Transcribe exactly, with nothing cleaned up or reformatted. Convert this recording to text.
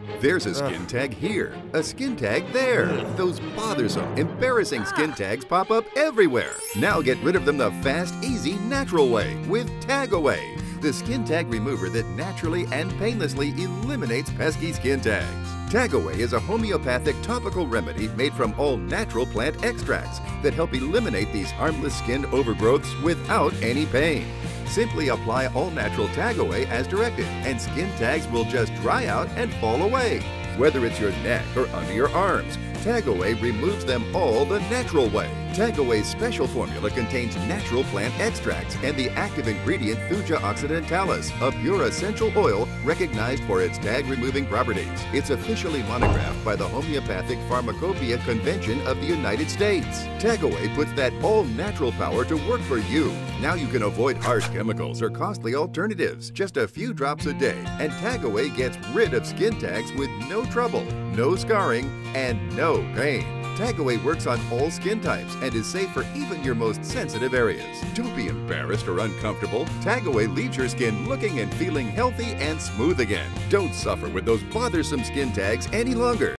There's a skin tag here, a skin tag there. Those bothersome, embarrassing skin tags pop up everywhere. Now get rid of them the fast, easy, natural way with Tag Away, the skin tag remover that naturally and painlessly eliminates pesky skin tags. Tag Away is a homeopathic topical remedy made from all natural plant extracts that help eliminate these harmless skin overgrowths without any pain. Simply apply all-natural Tag Away as directed, and skin tags will just dry out and fall away. Whether it's your neck or under your arms, Tag Away removes them all the natural way. Tag Away's special formula contains natural plant extracts and the active ingredient Thuja occidentalis, a pure essential oil recognized for its tag-removing properties. It's officially monographed by the Homeopathic Pharmacopoeia Convention of the United States. Tag Away puts that all-natural power to work for you. Now you can avoid harsh chemicals or costly alternatives, just a few drops a day, and Tag Away gets rid of skin tags with no trouble, no scarring, and no pain. Tag Away works on all skin types and is safe for even your most sensitive areas. Don't be embarrassed or uncomfortable. Tag Away leaves your skin looking and feeling healthy and smooth again. Don't suffer with those bothersome skin tags any longer.